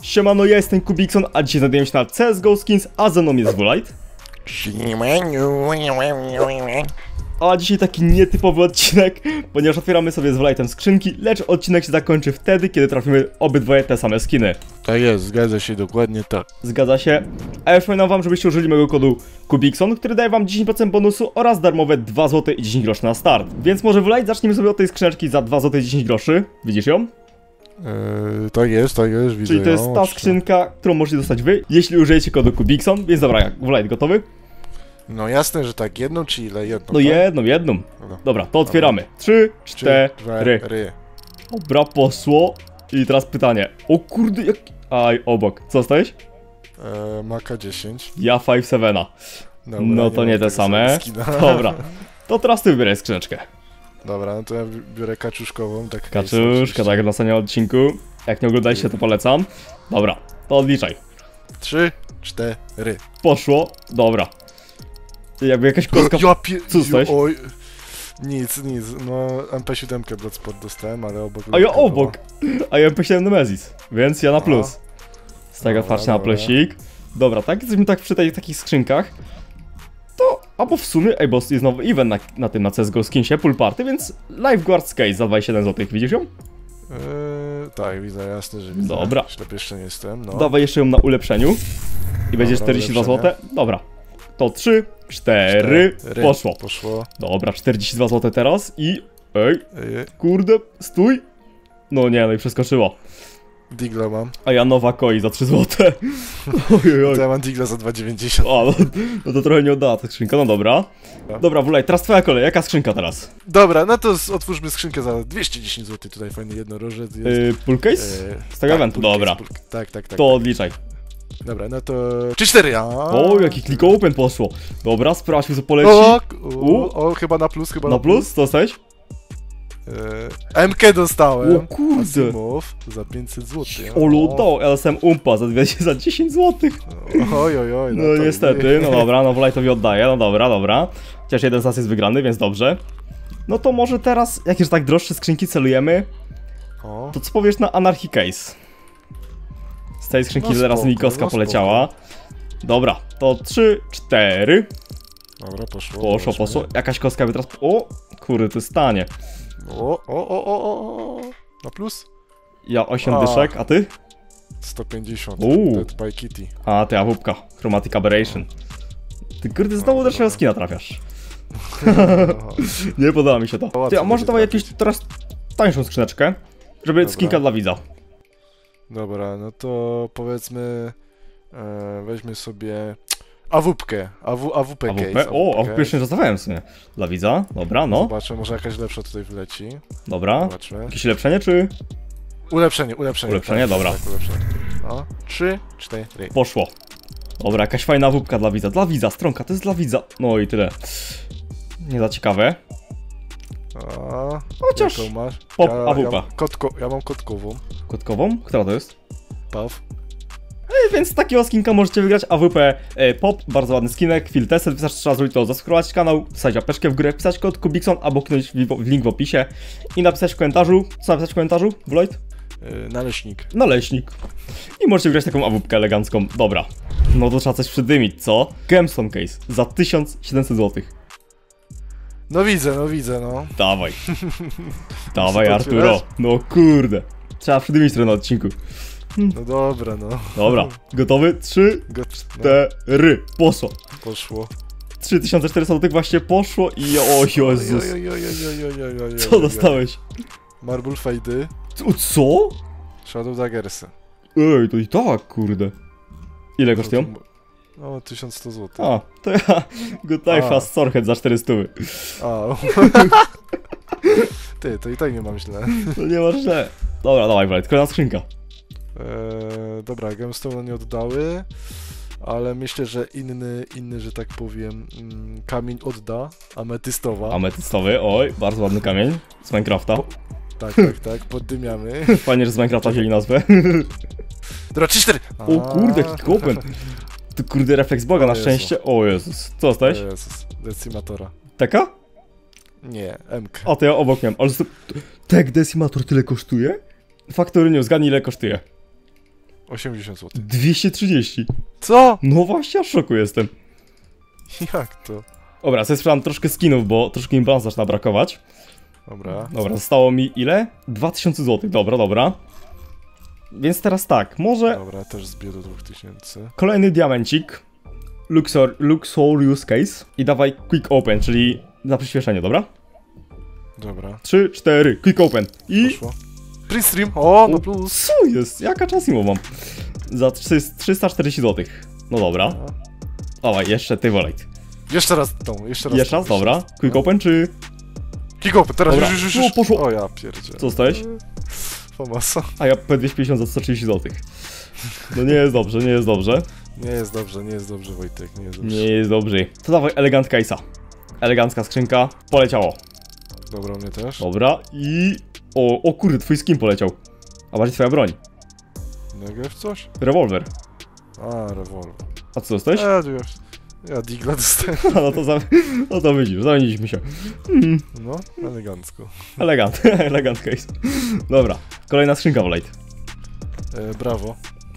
Siemano, ja jestem Kubikson, a dzisiaj znajdujemy się na CSGO Skins, a ze mną jest Wlight. A dzisiaj taki nietypowy odcinek, ponieważ otwieramy sobie z Wlightem skrzynki, lecz odcinek się zakończy wtedy, kiedy trafimy obydwoje te same skiny. Tak jest, zgadza się, dokładnie tak. Zgadza się. A ja przypominam wam, żebyście użyli mojego kodu Kubikson, który daje wam 10% bonusu oraz darmowe 2 zł i 10 groszy na start. Więc może Wlight zacznijmy sobie od tej skrzyneczki za 2 zł i 10 groszy. Widzisz ją? Tak jest, widzę. Czyli to jest ta skrzynka, którą możecie dostać wy, jeśli użyjecie kodu Kubikson. Więc dobra, jak Wlight gotowy? No jasne, że tak, jedną czy ile? Jedną, No tak? jedną. Dobra, to otwieramy. 3, 4. Dobra, poszło. I teraz pytanie. O kurde, jak... Aj, obok. Co stałeś? Maka 10. Ja 5-7. Dobra, no to nie te same. Dobra. To teraz ty wybieraj skrzyneczkę. Dobra, no to ja biorę kaczuszkową. Tak, kaczuszka, tak, na samym odcinku. Jak nie oglądaliście, to polecam. Dobra, to odliczaj. 3, 4. Poszło. Dobra. Jakby jakaś kostka... Co stałeś? Oj. Nic. No, MP7 Bloodsport dostałem, ale obok... A ja obok. A ja MP7 Nemesis. Więc ja na plus. Z tego patrzę na plusik. Dobra, tak? Jesteśmy tak przy takich skrzynkach. To, albo w sumie, ej, bo jest nowy event na CSGO Skinsie, Pool Party, więc Lifeguard's Case za 27 zł, widzisz ją? Tak, widzę, jasne, że widzę. Dobra. Ślepy jeszcze nie jestem, no. Dawaj jeszcze ją na ulepszeniu. I będzie 42 zł. Dobra. To 3, 4, poszło. Dobra, 42 zł teraz i... Ej, kurde, stój. No nie, no i przeskoczyło. Digla mam. A ja nowa koi za 3 zł. Ojojoj. To ja mam Digla za 2,90. O, no to trochę nie oddała ta skrzynka, no dobra. Dobra, Wlight, teraz twoja kolej, jaka skrzynka teraz? Dobra, no to otwórzmy skrzynkę za 210 zł, tutaj fajny jednorożec jest. Pool case? Z tego eventu, dobra. Tak. To odliczaj. Dobra, no to... 3-4, O, jaki click open poszło. Dobra, sprawdźmy co poleci. O, chyba na plus, Na plus? Co dostałeś? MK dostałem. O kurde. Asimov za 500 zł. Olu, to LSM Umpa za 10 zł. Oj. No niestety, no dobra, no Wlightowi oddaję, no dobra. Chociaż jeden z nas jest wygrany, więc dobrze. No to może teraz, jak już tak droższe skrzynki celujemy, to co powiesz na Anarchy Case? Z tej skrzynki zaraz mi kostka poleciała. Dobra, to 3, 4. Dobra, poszło. Jakaś kostka by teraz... O, kurde, to jest tanie. O. Na plus? Ja 8 dyszek, a ty? 150. Dead by Kitty. A, ty AWP-ka. Chromatic Aberration. Ty kurde, znowu do skina trafiasz. Nie podoba mi się to. Ty, a może dawaj jakąś teraz tańszą skrzyneczkę, żeby skinka dla widza. Dobra, no to powiedzmy... weźmy sobie... AWP-kę. AWP case. O, AWP jeszcze nie dostawałem w sumie. Dla widza, dobra, no. Zobaczę, może jakaś lepsza tutaj wleci. Dobra. Zobaczmy. Jakieś ulepszenie, czy? Ulepszenie. Ulepszenie, dobra. Tak, ulepszenie. O, 3, 4. Poszło. Dobra, jakaś fajna AWP dla widza. Dla widza, stronka, to jest dla widza. No i tyle. Nie za ciekawe. Chociaż masz? pop AWP. Ja mam kotkową. Kotkową? Która to jest? Paw. Więc z takiego skinka możecie wygrać AWP Pop, bardzo ładny skinek, Field Tested, wystarczy trzeba zrobić to, zasubskrybować kanał, wstać apeczkę w górę, wpisać kod Kubikson albo kliknąć w link w opisie i napisać w komentarzu, co napisać w komentarzu, Wlight? Naleśnik. Naleśnik. I możecie wygrać taką AWP elegancką, dobra. No to trzeba coś przydymić, co? Gemstone Case za 1700 zł. No widzę, no. Dawaj. Dawaj Arturo, no kurde. Trzeba przydymić trochę na odcinku. No dobra, no. Dobra, gotowy? 3, 4, poszło. 3400 zł właśnie poszło i o Jezus. Co dostałeś? Marble Fade'y. Co? Shadow Daggersy. Ej, to i tak, kurde. Ile kosztują? No, 1100 zł. A, to ja Good Life Fast Sorhead za 400. Ty, to i tak nie mam źle. To nie ma źle. Dobra, dawaj, Wlight, kolejna skrzynka. Dobra, Gemstone nie oddały, ale myślę, że inny, że tak powiem, kamień odda, ametystowa. Ametystowy, oj, bardzo ładny kamień z Minecrafta. Tak, poddymiamy. Fajnie, że z Minecrafta wzięli nazwę. Dobra, 3-4! O kurde, kick open. Tu kurde, refleks Boga na szczęście. O Jezus, co dostałeś? Jezus, Decimatora. Teka? Nie, MK. A to ja obok miałem, ale tak Decimator tyle kosztuje? Faktory nie zgadnij ile kosztuje. 80 zł. 230. Co? No właśnie, aż w szoku jestem. Jak to? Dobra, sobie sprzedam troszkę skinów, bo troszkę im balans zaczyna brakować. Dobra. Dobra, zostało mi ile? 2000 zł, dobra, dobra. Więc teraz tak, może Dobra, też zbiję do 2000. kolejny diamencik. Luxurious Case. I dawaj Quick Open, czyli na przyspieszenie, dobra? Dobra. 3, 4, Quick Open. I... Poszło. Print stream! O, no plus! Co jest? Jaka czasimo mam? Za 340 zł. No dobra. Dawaj, jeszcze ty Volate. Jeszcze raz tą, jeszcze raz. Jeszcze raz, dobra. Quick Open czy... Kick open, teraz Dobra. już. No, poszło. O ja pierdzie. Co dostałeś? Famasa. A ja P250 za 130 zł. No nie jest dobrze, nie jest dobrze. Nie jest dobrze Wojtek, nie jest dobrze. Nie jest dobrze. To dawaj elegant case'a. Elegancka skrzynka. Poleciało. Dobra, mnie też. Dobra i... O kurde, twój skin poleciał. A bardziej twoja broń. Negev coś? Rewolwer. A, rewolwer. A co dostałeś? Ja digla dostałem. No to widzisz, zamieniliśmy się. No, elegancko. Elegant case. Dobra, kolejna skrzynka Volate. Brawo.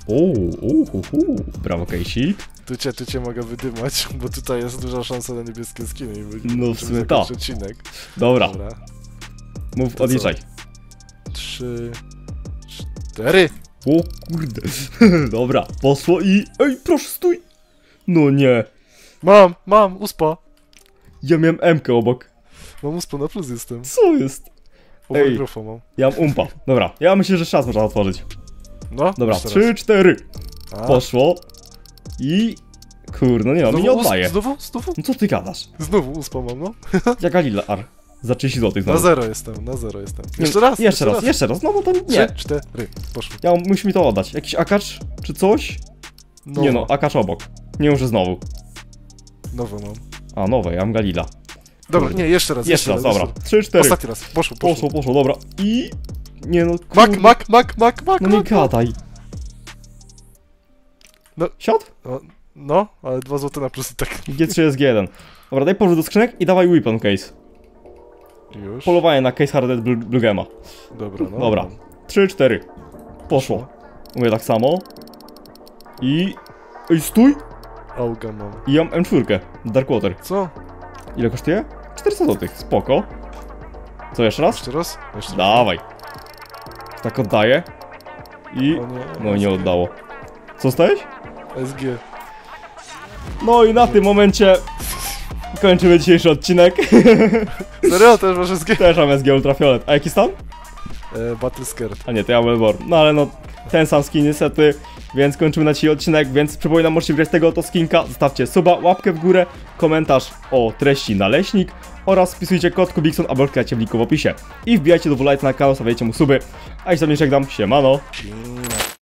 Brawo case'ik. Tu cię mogę wydymać, bo tutaj jest duża szansa na niebieskie skiny i będziemy No w sumie zakończyć tak. odcinek. Dobra, Dobra. mów, To odliczaj. 3, 4. O kurde. Dobra, poszło i... Ej, proszę, stój! No nie. Mam, uspa. Ja miałem M-kę obok. Mam uspa, na plus jestem. Co jest? Ej. Overgrowfa mam. Ja mam umpa. Dobra, ja myślę, że czas można otworzyć. No, Dobra, jeszcze 3, 4. raz. A. Poszło. I... Kurde, no nie no, mi nie oddaje. Znowu? No co ty gadasz? Znowu uspa mam, no. Jaka lila ar? Za 30 zł Na znowu. zero jestem. Nie, Jeszcze raz. Jeszcze raz. No bo to nie. 3, 4. Poszło. Musi mi to oddać. Jakiś akacz czy coś? Nowa. Nie no, akacz obok. Nie muszę znowu. Nowe mam. A, nowe, ja mam galila. Dobra, nie, jeszcze raz. Jeszcze raz, dobra. 3, 4. Ostatni raz. Poszło. Poszło, dobra. I... Nie no, kurde. Mak. No nie gadaj. No. Siad? No, ale 2 zł na plus i tak. G3 jest G1. Dobra, daj powrót do skrzynek i dawaj weapon case. Już. Polowanie na case Hardened Blue Gemma. Dobra, no. Dobra. 3, 4. Poszło. Mówię tak samo. I... Ej, stój! Auga mam. I ja mam M4. Darkwater. Co? Ile kosztuje? 400 zł. Spoko. Co, jeszcze raz? Jeszcze raz? Jeszcze raz. Dawaj. Tak oddaję. I... O nie, No nie oddało. Co stałeś? SG. No i na tym momencie kończymy dzisiejszy odcinek. Serio? Też masz SG? Też mam SG Ultrafiolet. A jaki stan? Battle Scared. A nie, to ja Melbourne. No ale no, ten sam skin niestety, więc kończymy na dzisiaj odcinek, więc przypominam, możecie wygrać tego oto skinka. Zostawcie suba, łapkę w górę, komentarz o treści naleśnik oraz wpisujcie kod Kubikson albo klikajcie w linku w opisie. I wbijajcie do Volate na kanał, stawiajcie mu suby. A ja się z wami żegnam, siemano.